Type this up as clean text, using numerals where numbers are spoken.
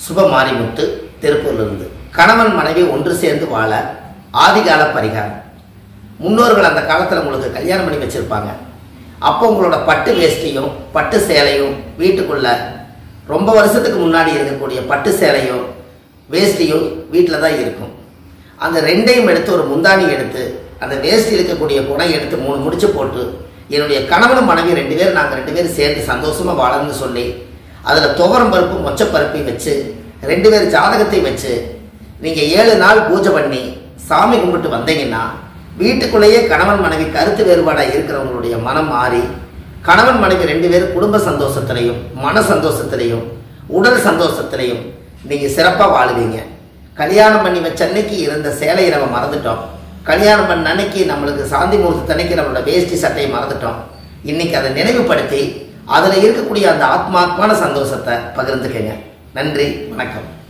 சுப மாரிமுத்து திருப்பூரிலிருந்து. கணவன் மனைவி ஒன்று சேர்ந்து வாழ ஆதிகால பரிகாரம். முன்னோர்கள் அந்த காலத்தில் உங்களுக்கு கல்யாணம் பண்ணி வச்சுருப்பாங்க. அப்போ உங்களோட பட்டு வேஷ்டியும் பட்டு சேலையும் வீட்டுக்குள்ள ரொம்ப வருஷத்துக்கு முன்னாடி இருக்கக்கூடிய பட்டு சேலையும் வேஷ்டியும் வீட்டில் தான் இருக்கும். அந்த ரெண்டையும் எடுத்து ஒரு முந்தானி எடுத்து அந்த வேஷ்டி இருக்கக்கூடிய குணை எடுத்து 3 முடிச்சு போட்டு என்னுடைய கணவன் மனைவி நாங்கள் 2 பேரும் சேர்ந்து சந்தோஷமாக வாழணும்னு சொல்லி அதில் துவரம் பருப்பு மொச்சப்பருப்பை வச்சு 2 பேர் ஜாதகத்தை வச்சு நீங்கள் 7 நாள் பூஜை பண்ணி சாமி கும்பிட்டு வந்தீங்கன்னா வீட்டுக்குள்ளேயே கணவன் மனைவி கருத்து வேறுபாடாக இருக்கிறவங்களுடைய மனம் மாறி கணவன் மனைவி 2 பேரும் குடும்ப சந்தோஷத்திலையும் மன சந்தோஷத்திலையும் உடல் சந்தோஷத்திலையும் நீங்கள் சிறப்பாக வாழுவீங்க. கல்யாணம் பண்ணி வச்ச அன்னைக்கு இருந்த சேலையை நம்ம மறந்துட்டோம். கல்யாணம் பண்ண அன்னைக்கு நம்மளுக்கு சாந்தி முகூர்த்தன்னைக்கு நம்மளோட வேஷ்டி சட்டையை மறந்துட்டோம். இன்னைக்கு அதை நினைவுபடுத்தி அதில் இருக்கக்கூடிய அந்த ஆத்மாத்மான சந்தோஷத்தை பகிர்ந்துக்கங்க. நன்றி, வணக்கம்.